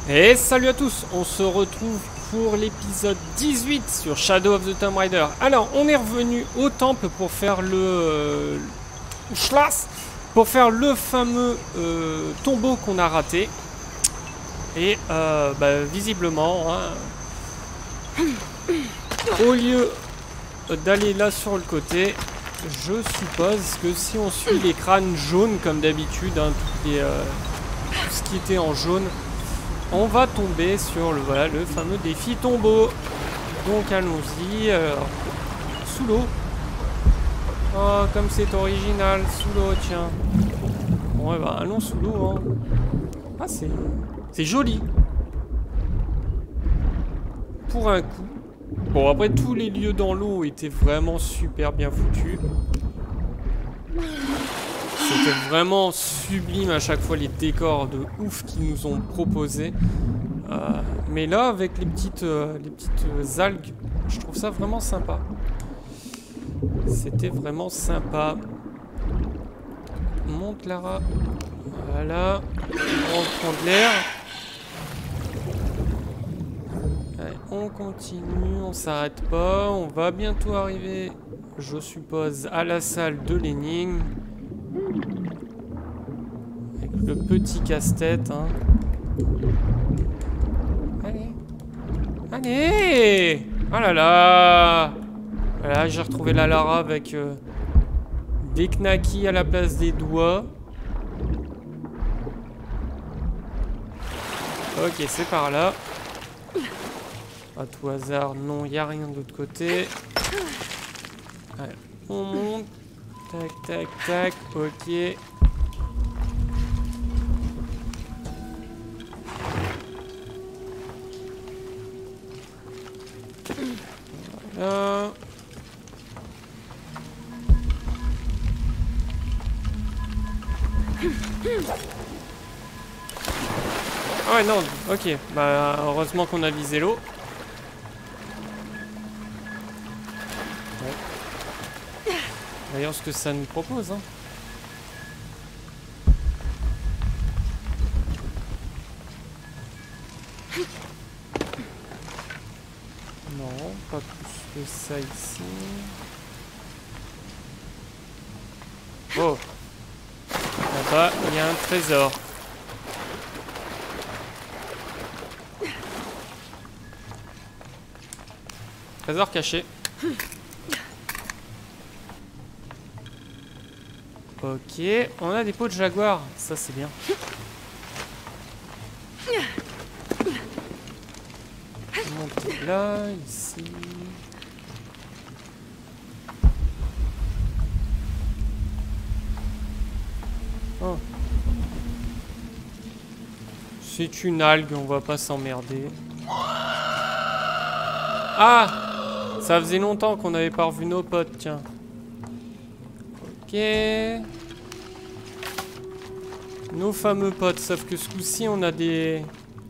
Et salut à tous, on se retrouve pour l'épisode 18 sur Shadow of the Tomb Raider. Alors, on est revenu au temple pour faire le pour faire le fameux tombeau qu'on a raté. Et visiblement, hein, au lieu d'aller là sur le côté, je suppose que si on suit les crânes jaunes comme d'habitude, hein, tout ce qui était en jaune, on va tomber sur le fameux défi tombeau. Donc allons-y. Sous l'eau. Oh, comme c'est original, sous l'eau, tiens. Bon, ouais, bah, allons sous l'eau. Hein. Ah, c'est joli. Pour un coup. Bon, après, tous les lieux dans l'eau étaient vraiment super bien foutus. C'était vraiment sublime à chaque fois les décors de ouf qu'ils nous ont proposés. Mais là, avec les petites algues, je trouve ça vraiment sympa. C'était vraiment sympa. Monte Lara. Voilà. On prend de l'air. Allez, on continue, on s'arrête pas. On va bientôt arriver, je suppose, à la salle de l'énigme. Avec le petit casse-tête. Hein. Allez. Allez! Oh là là! Voilà, j'ai retrouvé la Lara avec des knackis à la place des doigts. Ok, c'est par là. À tout hasard, non, il n'y a rien de l'autre côté. Allez, on monte. Tac, tac, tac. Ok. Voilà. Ah ouais, non, ok. Bah, heureusement qu'on a visé l'eau. Ouais. D'ailleurs, ce que ça nous propose, hein. Non, pas plus que ça ici. Oh! Là-bas, il y a un trésor. Trésor caché. Ok, on a des peaux de jaguar. Ça, c'est bien. Monter là, ici. Oh. C'est une algue, on va pas s'emmerder. Ah! Ça faisait longtemps qu'on n'avait pas revu nos potes, tiens. Ok. Nos fameux potes, sauf que ce coup-ci, on a des...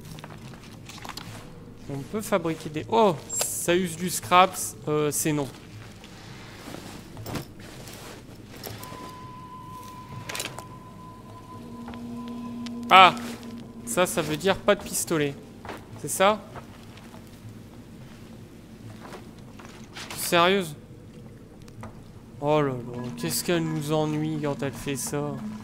On peut fabriquer des... Oh! Ça use du scraps, c'est non. Ah! Ça veut dire pas de pistolet. C'est ça? Sérieuse? Oh là là, qu'est-ce qu'elle nous ennuie quand elle fait ça?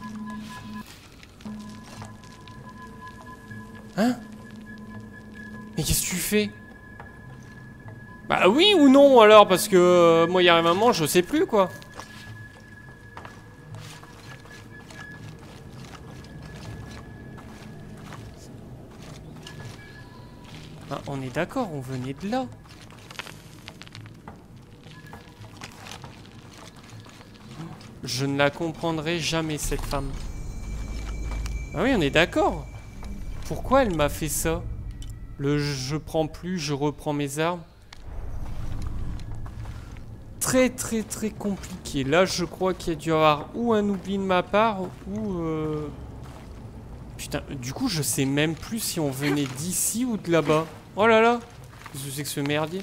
Hein? Mais qu'est-ce que tu fais? Bah oui ou non alors, parce que moi il y a un moment je sais plus quoi. Ah, on est d'accord, on venait de là. Je ne la comprendrai jamais, cette femme. Ah oui, on est d'accord. Pourquoi elle m'a fait ça? Je prends plus, je reprends mes armes. Très très très compliqué. Là, je crois qu'il y a dû y avoir ou un oubli de ma part, ou... Putain, du coup, je sais même plus si on venait d'ici ou de là-bas. Oh là là! Qu'est-ce que c'est que ce merdier?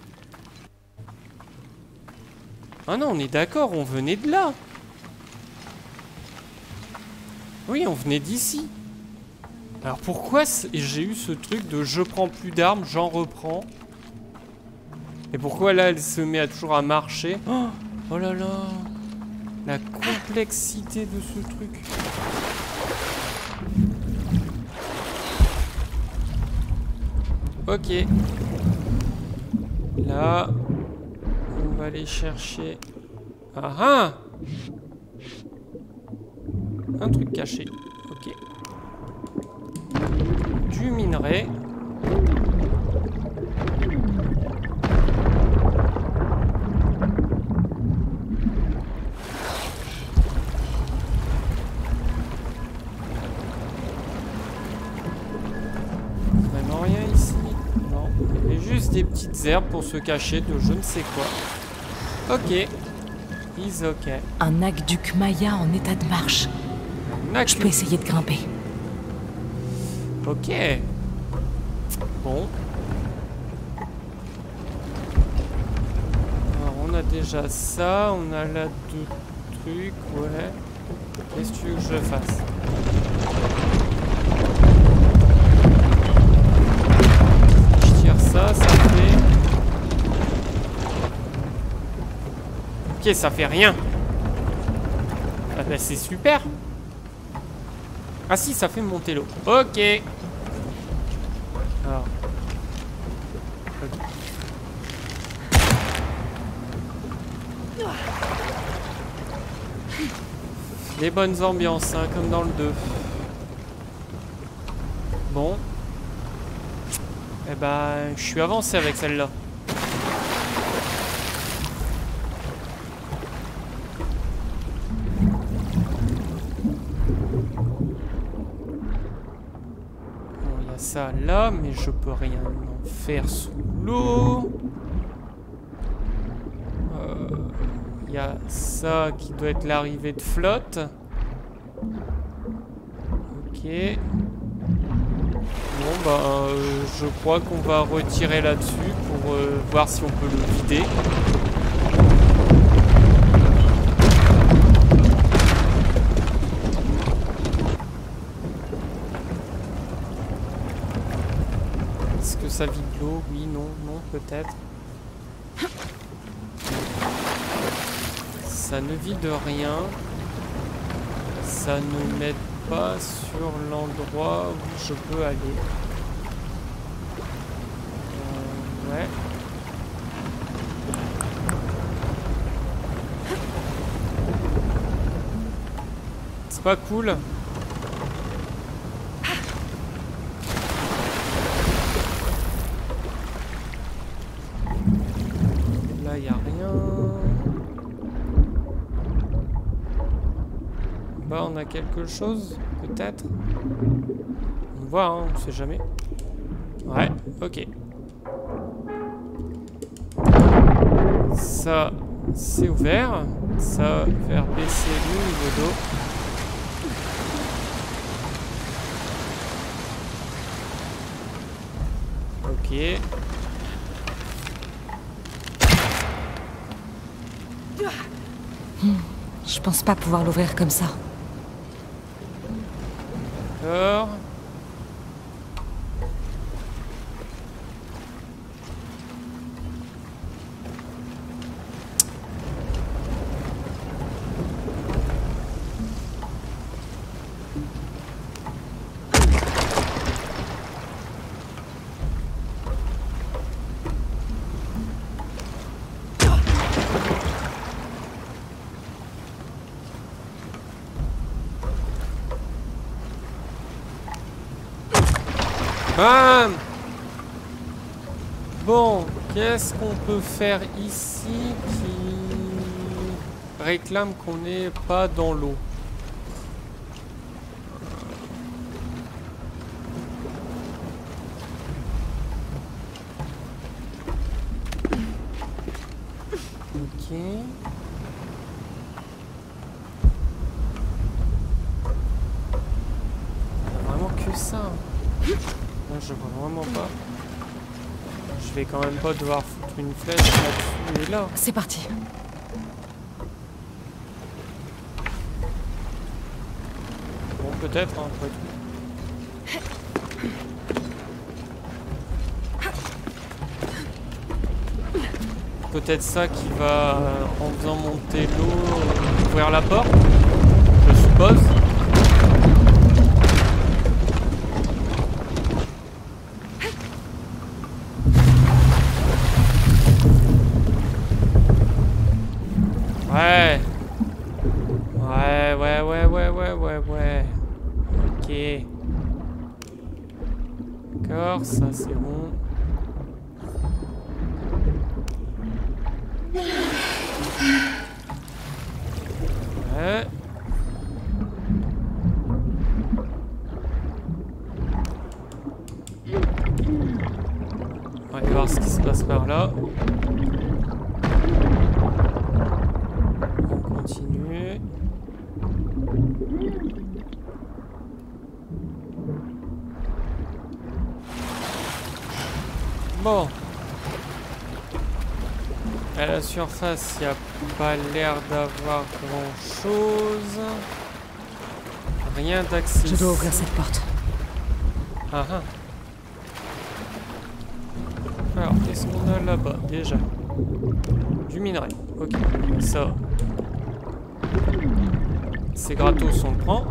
Ah non, on est d'accord, on venait de là. Oui, on venait d'ici. Alors pourquoi j'ai eu ce truc de je prends plus d'armes, j'en reprends? Et pourquoi là elle se met à toujours à marcher? Oh là là! La complexité de ce truc. Ok. Là, on va aller chercher... Ah ah! Un truc caché. Ok. Du minerai. Vraiment rien ici. Non. Il y avait juste des petites herbes pour se cacher de je ne sais quoi. Ok. Is ok. Un aqueduc Maya en état de marche. Je peux essayer de grimper. Ok. Bon. Alors on a déjà ça, on a là 2 trucs, ouais. Qu'est-ce que tu veux que je fasse? Je tire ça, ça fait... Ok, ça fait rien. Ah bah c'est super. Ah si, ça fait monter l'eau. Ok. Alors. Ok. Les bonnes ambiances, hein, comme dans le 2. Bon. Eh ben, je suis avancé avec celle-là. Ça là, mais je peux rien en faire sous l'eau. Il y a ça qui doit être l'arrivée de flotte. Ok. Bon bah je crois qu'on va retirer là-dessus pour voir si on peut le vider. Ça vide l'eau, oui, non, non, peut-être. Ça ne vide rien. Ça ne m'aide pas sur l'endroit où je peux aller. Ouais. C'est pas cool. On a quelque chose, peut-être. On voit, hein, on sait jamais. Ouais, ok. Ça, c'est ouvert. Ça va faire baisser le niveau d'eau. Ok. Je pense pas pouvoir l'ouvrir comme ça. D'accord. Ah bon, qu'est-ce qu'on peut faire ici qui réclame qu'on n'est pas dans l'eau? Ok. Vraiment que ça. Là, je vois vraiment pas. Je vais quand même pas devoir foutre une flèche là-dessus et là. C'est parti. Bon, peut-être, hein, après tout. peut-être ça qui va, en faisant monter l'eau, ouvrir la porte, je suppose. Ouais. Ouais. Ok. D'accord, ça c'est bon. Ouais. On va aller voir ce qui se passe par là. On continue. Bon. À la surface, il n'y a pas l'air d'avoir grand chose. Rien d'accessible. Je dois ouvrir cette porte. Ah ah. Alors, qu'est-ce qu'on a là-bas déjà? Du minerai. Ok, ça. C'est gratos, on le prend.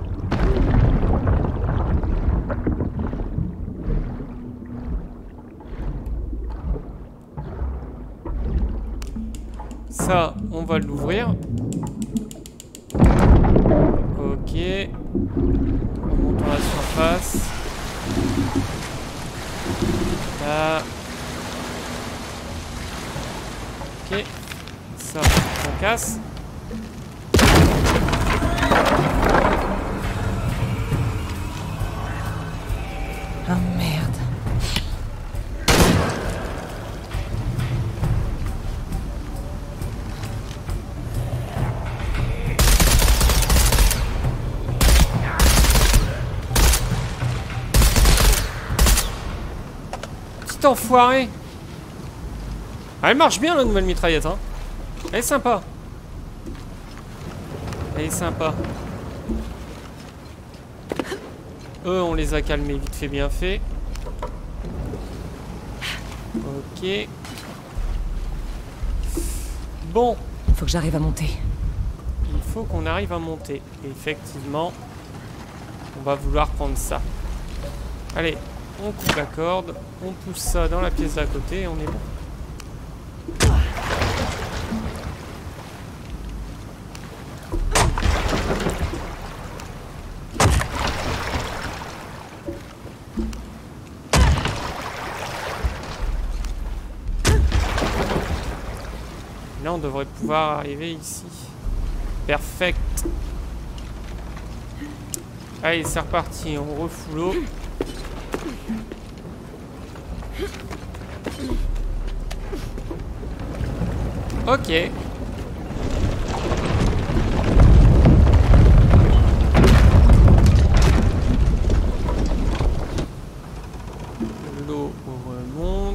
Ça, on va l'ouvrir. Ok. On monte à la surface. Là. Ok. Ça, on casse. Ah merde. Petit enfoiré. Ah, elle marche bien la nouvelle mitraillette, hein. Elle est sympa. Elle est sympa. Eux, on les a calmés vite fait, bien fait. Ok. Bon. Faut que j'arrive à monter. Il faut qu'on arrive à monter. Et effectivement, on va vouloir prendre ça. Allez, on coupe la corde. On pousse ça dans la pièce d'à côté et on est bon. Là, on devrait pouvoir arriver ici. Perfect. Allez, c'est reparti. On refoule l'eau. Ok. L'eau remonte.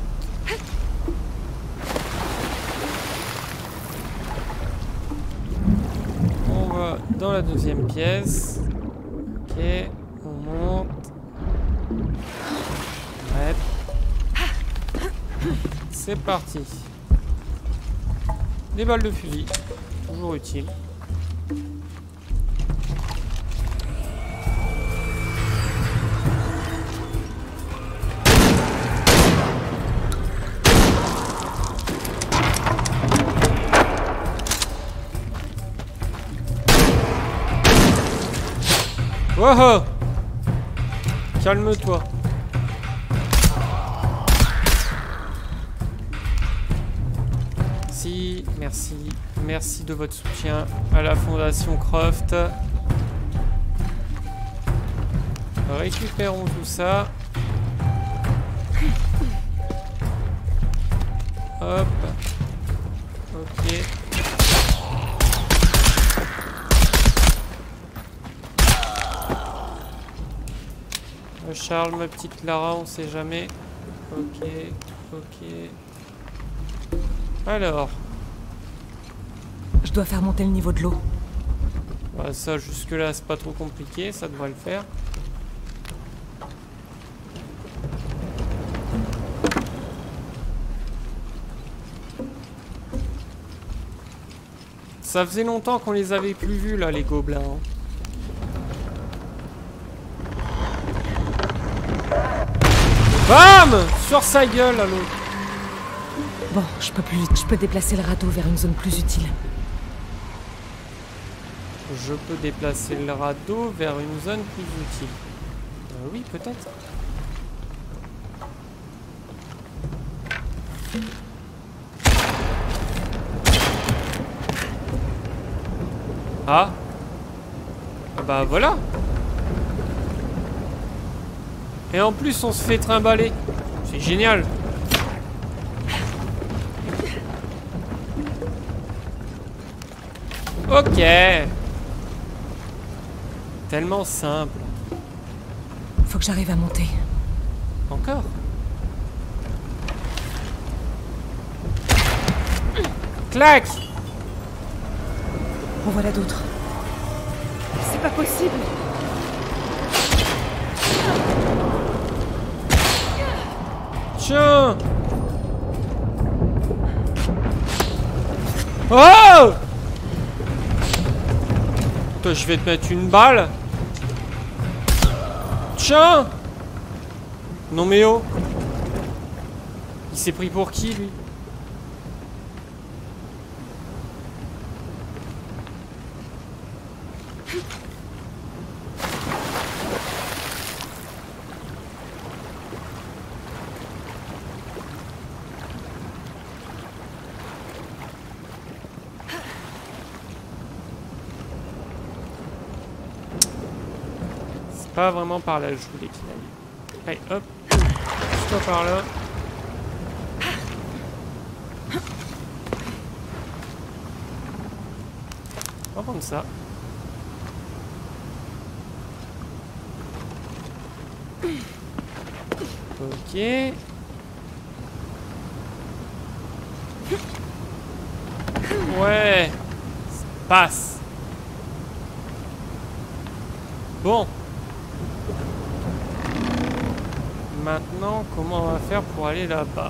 On va dans la deuxième pièce. Ok, on monte. Ouais. C'est parti. Des balles de fusil, toujours utile. Wow! Calme-toi. Merci. Merci de votre soutien à la Fondation Croft. Récupérons tout ça. Hop. Ok. Charles, ma petite Lara, on sait jamais. Ok. Alors. Je dois faire monter le niveau de l'eau. Bah ça, jusque-là, c'est pas trop compliqué, ça devrait le faire. Ça faisait longtemps qu'on les avait plus vus là, les gobelins. Hein. Bam! Sur sa gueule à l'autre. Bon, je peux déplacer le radeau vers une zone plus utile. Je peux déplacer le radeau vers une zone plus utile. Oui, peut-être. Ah. Ah bah voilà. Et en plus on se fait trimballer. C'est génial. Ok. Tellement simple. Faut que j'arrive à monter. Encore? Clac! En voilà d'autres. C'est pas possible. Tiens! Oh! Toi, je vais te mettre une balle. Tiens! Non mais oh! Il s'est pris pour qui, lui? Pas vraiment par là, je voulais qu'il aille. Allez, hop. Toi par là. On va prendre ça. Ok. Ouais. Ça passe. Bon. Maintenant, comment on va faire pour aller là-bas?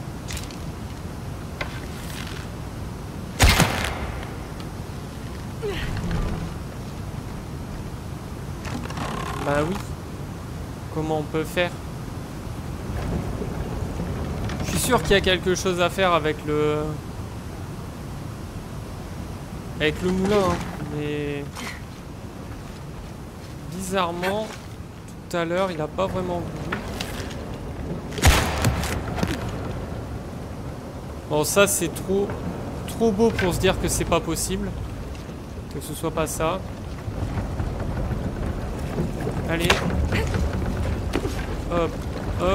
Bah oui. Comment on peut faire? Je suis sûr qu'il y a quelque chose à faire avec le... moulin, hein. Mais... bizarrement, tout à l'heure, il a pas vraiment voulu. Bon, ça c'est trop beau pour se dire que c'est pas possible. Que ce soit pas ça. Allez. Hop, hop.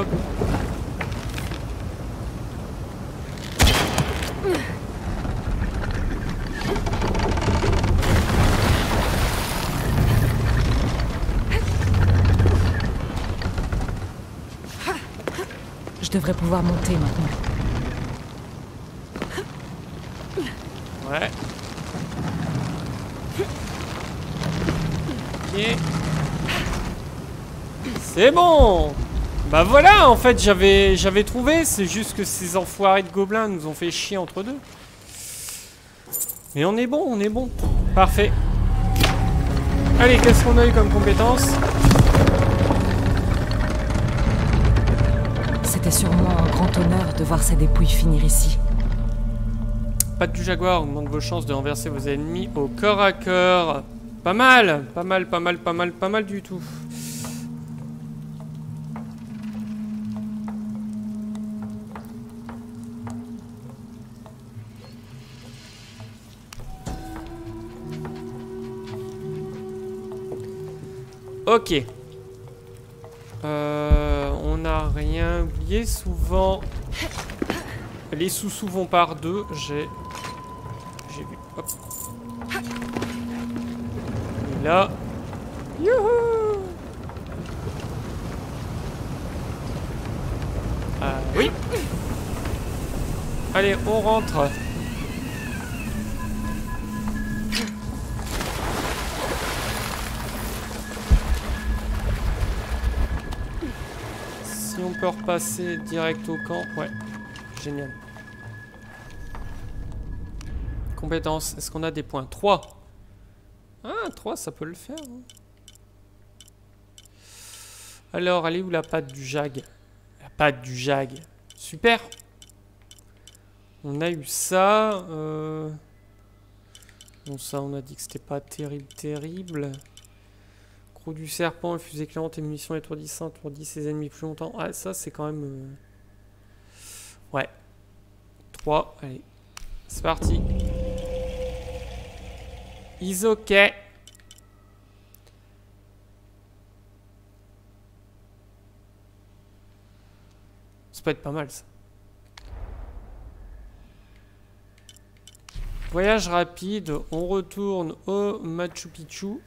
Je devrais pouvoir monter maintenant. Ouais. Ok. C'est bon. Bah voilà, en fait, j'avais trouvé. C'est juste que ces enfoirés de gobelins nous ont fait chier entre deux. Mais on est bon, on est bon. Parfait. Allez, qu'est-ce qu'on a eu comme compétence? C'était sûrement un grand honneur de voir ces dépouilles finir ici. Patte du jaguar augmente vos chances de renverser vos ennemis au corps à corps. Pas mal, pas mal, pas mal, pas mal, pas mal du tout. Ok. On n'a rien oublié. Souvent, les sous-sous vont par deux. J'ai vu. Hop. Et là. Youhou! Oui. Allez, on rentre. Si on peut repasser direct au camp, ouais, génial. Compétences. Est-ce qu'on a des points? 3. Ah, 3, ça peut le faire. Hein. Alors, elle est où la patte du jag? La patte du jag. Super. On a eu ça. Bon, ça, on a dit que c'était pas terrible. Croc du serpent, une fusée éclairante et munitions étourdissantes étourdit ses ennemis plus longtemps. Ah, ça, c'est quand même... Ouais. 3, allez. C'est parti. Is ok. Ça peut être pas mal, ça. Voyage rapide. On retourne au Machu Picchu.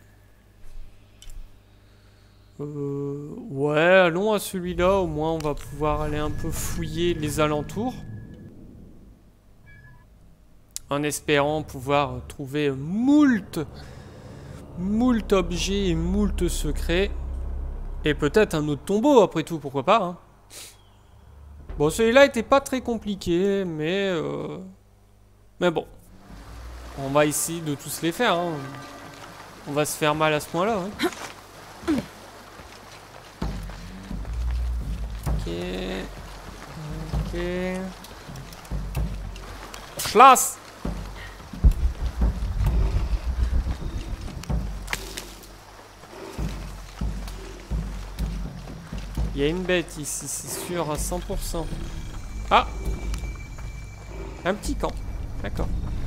Ouais, allons à celui-là. Au moins, on va pouvoir aller un peu fouiller les alentours. En espérant pouvoir trouver moult objets et moult secrets. Et peut-être un autre tombeau, après tout, pourquoi pas. Hein. Bon, celui-là était pas très compliqué, mais bon. On va essayer de tous les faire. Hein. On va se faire mal à ce point-là. Hein. Ok. Schloss! Il y a une bête ici, c'est sûr, à 100%. Ah! Un petit camp. D'accord.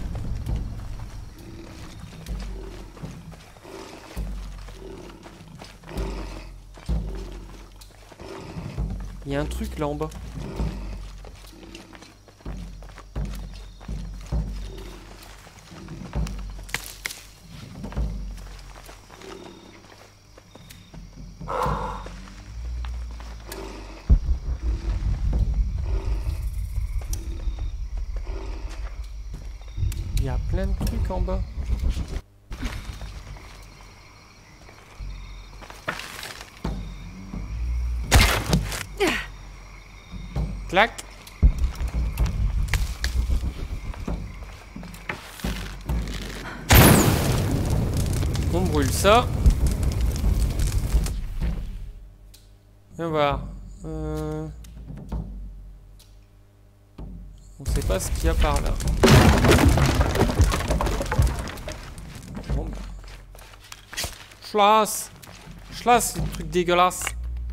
Il y a un truc là en bas. Il y a plein de trucs en bas. Clac. On brûle ça. Viens voir. On sait pas ce qu'il y a par là. Bon. Schloss. Schloss, le truc dégueulasse.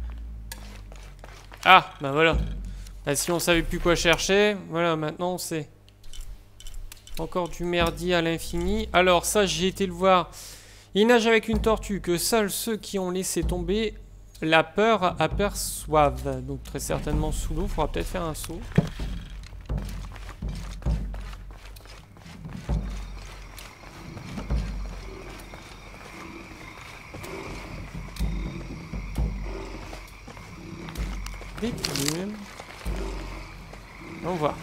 Ah, bah voilà. Bah, si on savait plus quoi chercher, voilà, maintenant on sait. Encore du merdier à l'infini. Alors ça, j'ai été le voir. Il nage avec une tortue que seuls ceux qui ont laissé tomber la peur aperçoivent. Donc très certainement sous l'eau, il faudra peut-être faire un saut. Des plumes. On voit.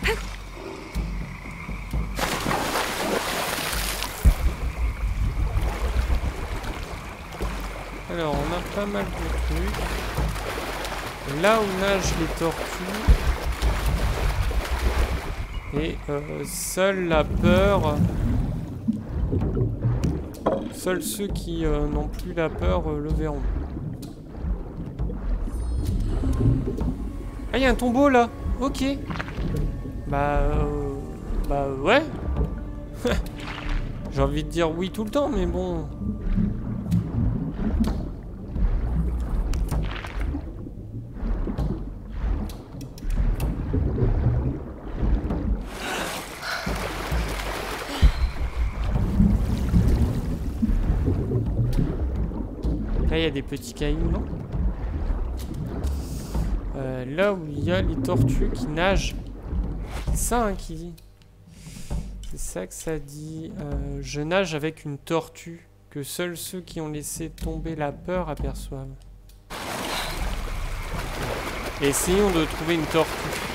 Alors, on a pas mal de trucs. Là où nagent les tortues. Et seule la peur. Seuls ceux qui n'ont plus la peur le verront. Ah, il y a un tombeau là. Ok. Bah ouais. J'ai envie de dire oui tout le temps, mais bon. Là, il y a des petits cailloux, non? Là où il y a les tortues qui nagent. C'est ça hein, qui dit. C'est ça que ça dit. Je nage avec une tortue que seuls ceux qui ont laissé tomber la peur aperçoivent. Essayons de trouver une tortue.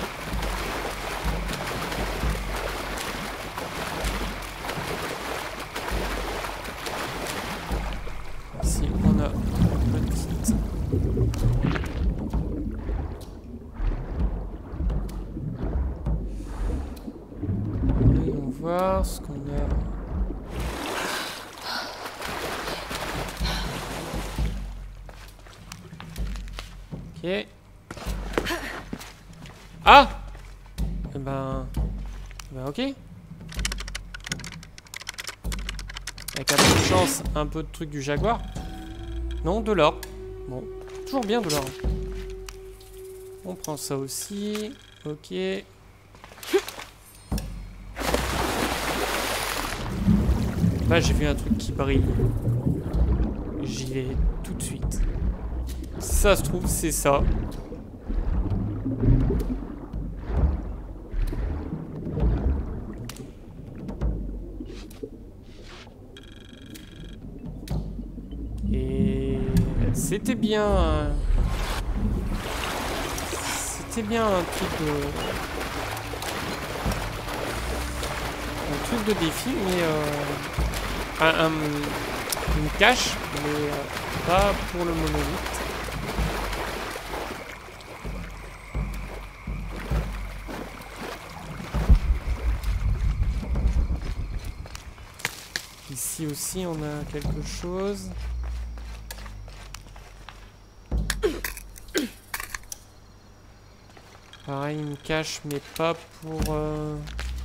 Ici on a une petite. Voyons voir ce qu'on Ok. Ah! Eh ben ok. Avec un peu de chance, un peu de truc du jaguar. Non, de l'or. Bon, toujours bien de l'or. On prend ça aussi. Ok. Là, j'ai vu un truc qui brille. J'y vais tout de suite. Si ça se trouve, c'est ça. Et c'était bien. C'était bien un truc de défi, mais une cache, mais pas pour le monolithe. Ici aussi on a quelque chose. Pareil, une cache, mais pas pour le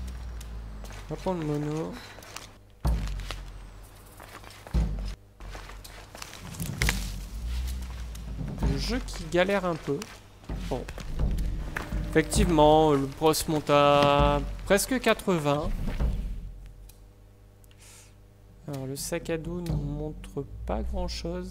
mono. Le jeu qui galère un peu. Bon. Effectivement, le bros monte à presque 80. Alors, le sac à dos ne montre pas grand chose.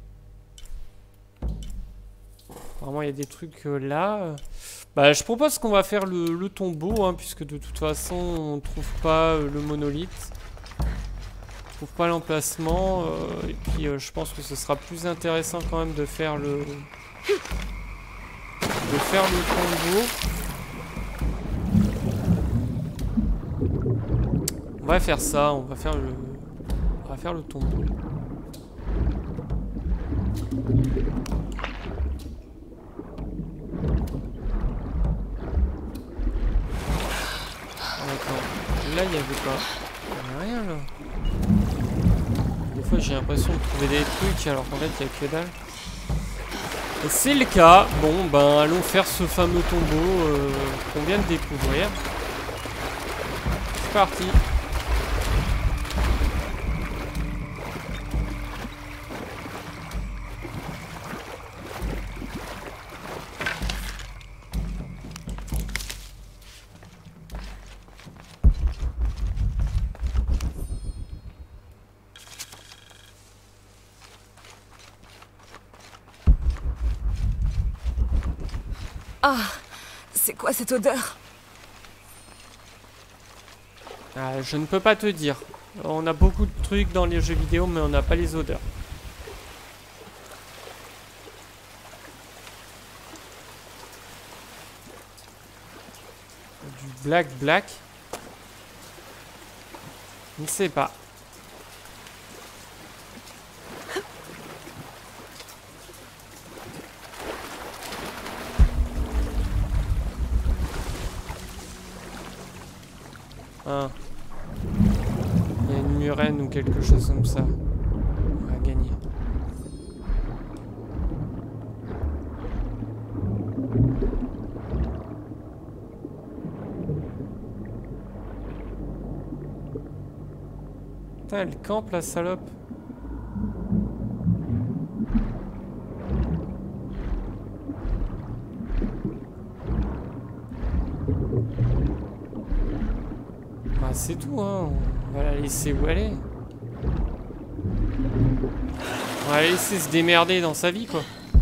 Apparemment, il y a des trucs là. Bah, je propose qu'on va faire le tombeau, hein, puisque de toute façon, on trouve pas le monolithe. On trouve pas l'emplacement. Et puis, je pense que ce sera plus intéressant quand même de faire le tombeau. On va faire ça. On va faire le tombeau. Là, il n'y avait pas. Il n'y a rien là. Des fois, j'ai l'impression de trouver des trucs alors qu'en fait, il n'y a que dalle. Et c'est le cas. Bon, ben, allons faire ce fameux tombeau qu'on vient de découvrir. C'est parti. Ah, c'est quoi cette odeur? Ah, je ne peux pas te dire. On a beaucoup de trucs dans les jeux vidéo, mais on n'a pas les odeurs. Du black. Je ne sais pas. Ah. Il y a une murène ou quelque chose comme ça. On va gagner. Putain, elle campe la salope. C'est tout, hein. On va la laisser où elle est. On va la laisser se démerder dans sa vie, quoi.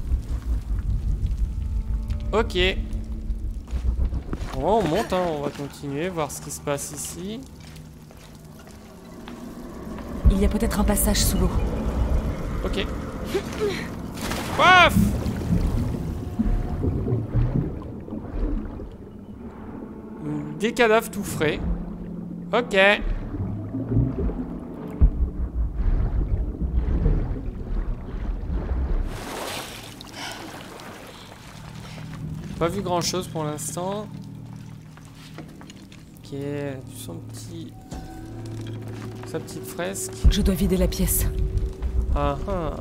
Ok. Bon, on monte, hein. On va continuer, voir ce qui se passe ici. Il y a peut-être un passage sous l'eau. Ok. Paf! Des cadavres tout frais. Ok. Pas vu grand chose pour l'instant. Ok, son petit sa petite fresque. Je dois vider la pièce. Ah ah.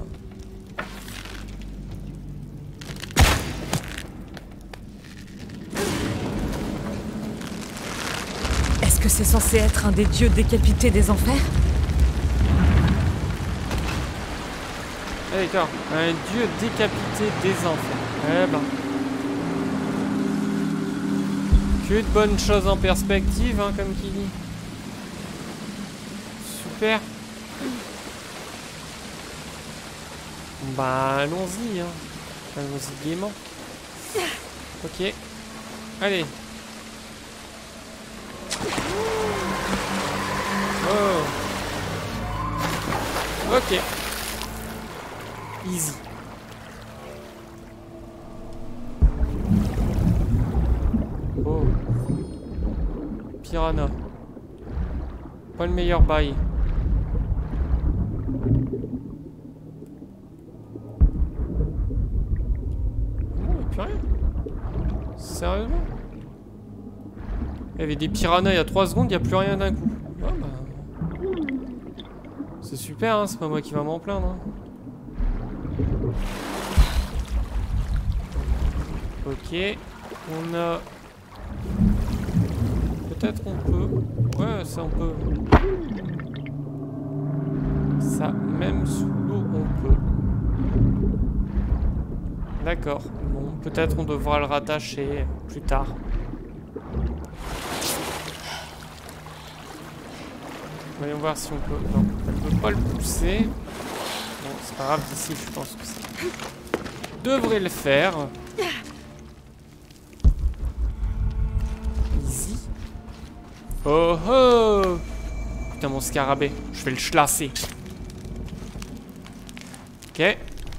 Est-ce que c'est censé être un des dieux décapités des enfers? Ah, d'accord, un dieu décapité des enfers. Eh ben. Que de bonnes choses en perspective, hein, comme qui dit. Super. Bah, allons-y, hein. Allons-y gaiement. Ok. Allez. Oh. Ok. Easy. Oh. Piranha. Pas le meilleur bail. Non, y'a plus rien. Sérieusement? Il y avait des piranhas il y a 3 secondes, il n'y a plus rien d'un coup. Ah bah. C'est super, hein, c'est pas moi qui va m'en plaindre. Hein. Ok, on a... Peut-être on peut... Ouais, ça on peut. Ça, même sous l'eau, on peut. D'accord. Bon, peut-être on devra le rattacher plus tard. Voyons voir si on peut... Non, elle ne peut pas le pousser. Bon, c'est pas grave, d'ici je pense que ça devrait le faire. Easy. Oh oh! Putain, mon scarabée, je vais le chlasser. Ok.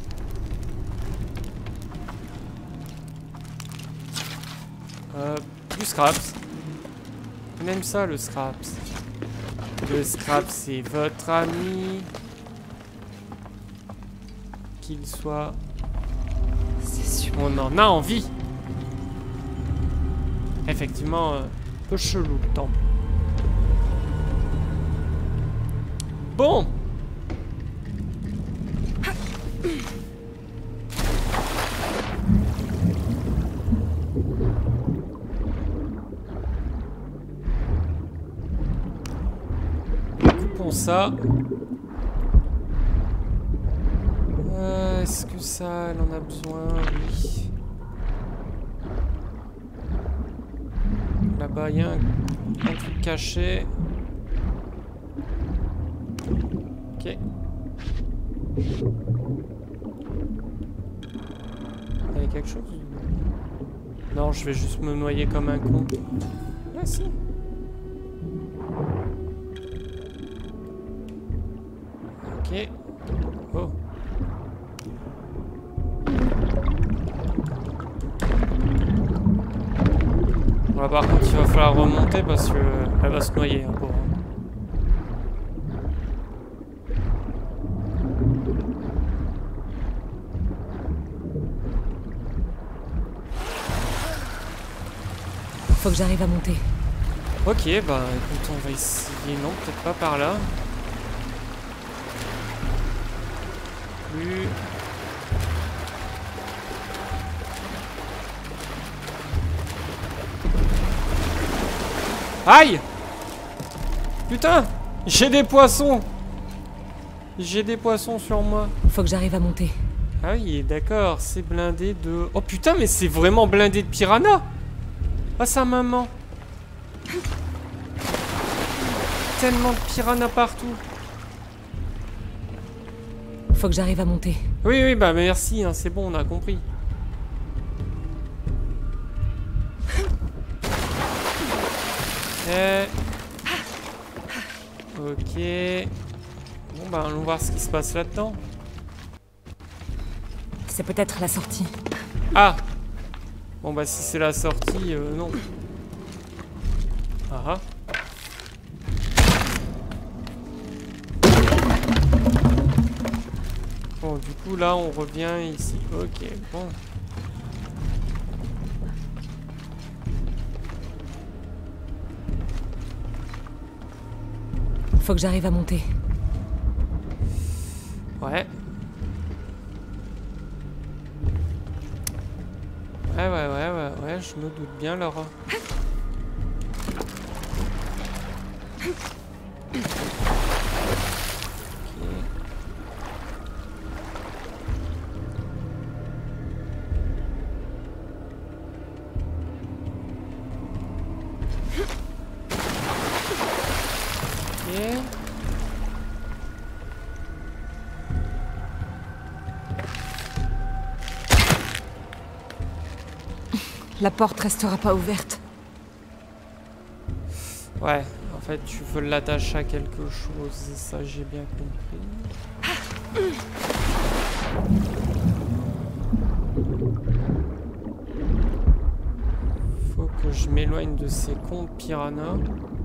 Du scraps. On aime ça, le scraps. Le scrap, c'est votre ami. Qu'il soit... C'est super. On en a envie. Effectivement, un peu chelou le temple. Bon. Ça. Est-ce que ça, elle en a besoin? Oui. Là-bas, il y a un truc caché. Ok. Il y a quelque chose? Non, je vais juste me noyer comme un con. Ah si. Ok. Oh. Bon, par contre, il va falloir remonter parce que elle va se noyer, hein, pauvre. Faut que j'arrive à monter. Ok, bah écoute, on va essayer. Non, peut-être pas par là. Plus. Aïe! Putain! J'ai des poissons! J'ai des poissons sur moi. Faut que j'arrive à monter. Ah oui, d'accord, c'est blindé de... Oh putain, mais c'est vraiment blindé de piranha! Ah, sa maman! Tellement de piranhas partout! Faut que j'arrive à monter. Oui, oui, bah merci, hein, c'est bon, on a compris. Ok. Bon, bah allons voir ce qui se passe là-dedans. C'est peut-être la sortie. Ah! Bon, bah si c'est la sortie, non. Ah ah. Bon, du coup, là, on revient ici. Ok, bon. Faut que j'arrive à monter. Ouais. Ouais, je me doute bien, Laura. La porte restera pas ouverte. Ouais, en fait, tu veux l'attacher à quelque chose, et ça, j'ai bien compris. Faut que je m'éloigne de ces cons de piranhas.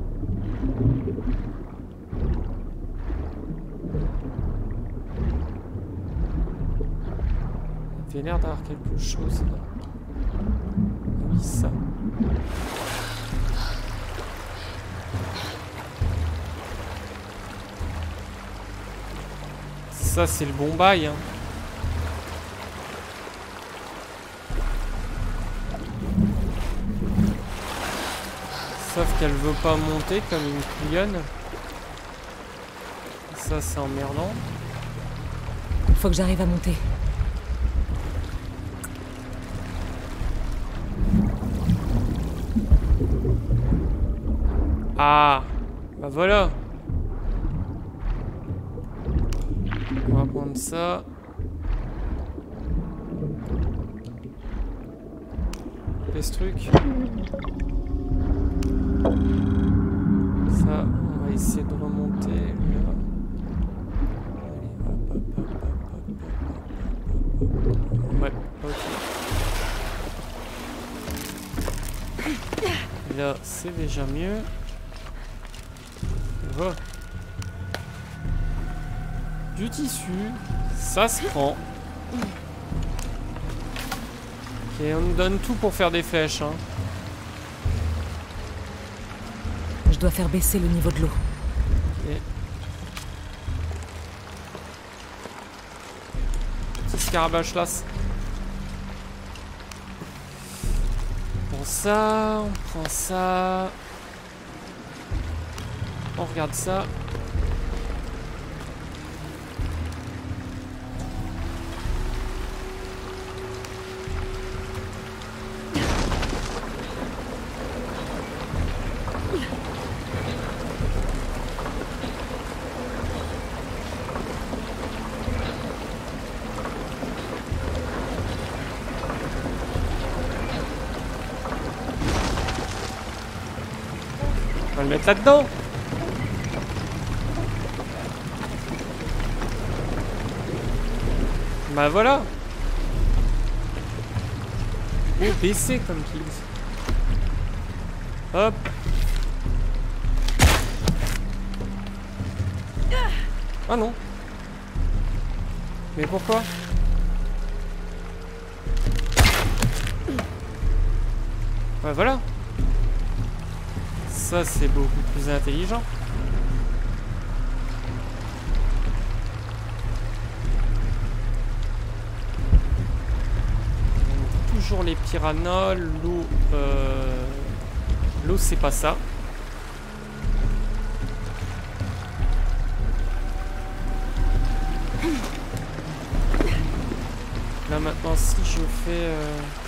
Il avait l'air d'avoir quelque chose là. Oui, ça. Ça, c'est le bon bail, hein. Sauf qu'elle veut pas monter comme une clionne. Ça, c'est emmerdant. Faut que j'arrive à monter. Ah, bah voilà. On va prendre ça. Ce truc. Ça, on va essayer de remonter là. Allez, hop. Ouais, ok. Là, c'est déjà mieux. Voilà. Du tissu, ça se prend. Ok, on nous donne tout pour faire des flèches, hein. Je dois faire baisser le niveau de l'eau. Ok. Petit scarabache là. On prend ça, on prend ça. On regarde ça. On va le mettre là-dedans. Bah voilà. Oh, baissé comme kills. Hop. Ah non. Mais pourquoi? Bah voilà. Ça c'est beaucoup plus intelligent. Toujours les piranhas, l'eau, l'eau c'est pas ça. Là maintenant si je fais